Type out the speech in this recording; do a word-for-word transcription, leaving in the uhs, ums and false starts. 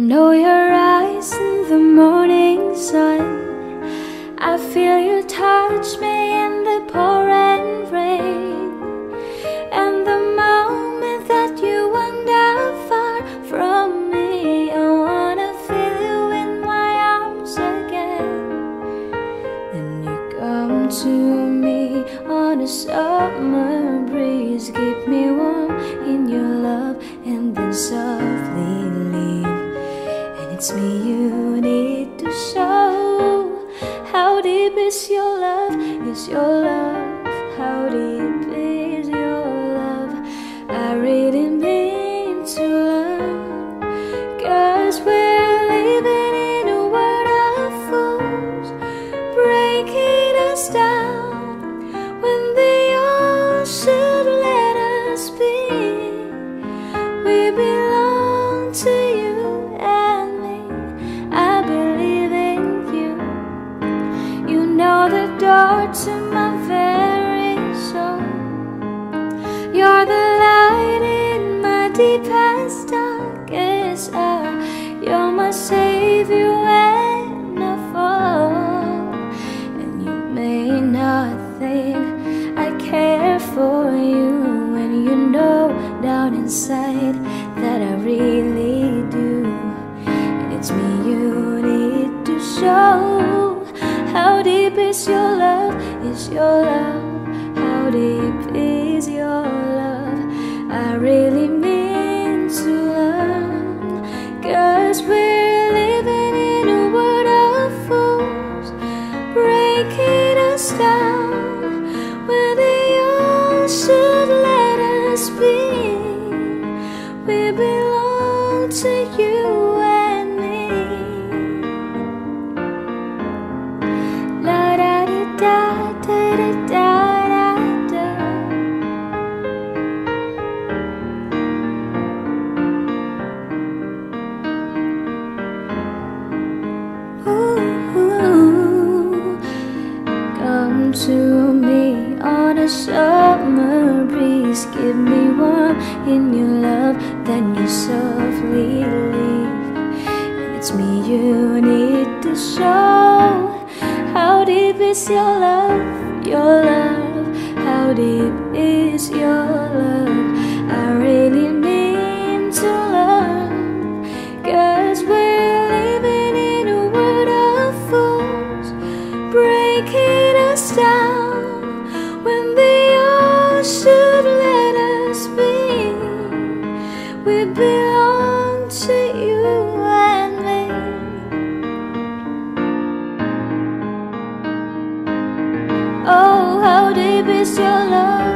know your eyes in the morning sun. I feel you touch me in the pouring rain. And the moment that you wander far from me, I wanna feel you in my arms again. And you come to me on a summer breeze, keep me warm in your love, and then softly leave. And it's me you need to show. How deep is your love, is your love? How deep is your love? I really mean to learn, 'cause we're living in a world of fools, breaking us down when they all should let us be. We belong to you and me. I believe in you. You know the door to my very soul. You're the light in my deepest, darkest hour. You're my savior when I fall. And you may not think I care for you, when you know down inside that I really do. And it's me you need to show. How deep is your love, is your love? How deep is your love? I really mean to learn, 'cause we're living in a world of fools, breaking us down when they all should let us be. We belong to you and me. La da da da da da da da. Ooh, ooh. Come to me on a summer breeze, keep me warm in your love, then you softly leave. And it's me you need to show. How deep is your love, your love? How deep is your love? I really mean to learn, 'cause we're living in a world of fools, breaking us down when they all should let us be. We belong to you and me. Oh, how deep is your love?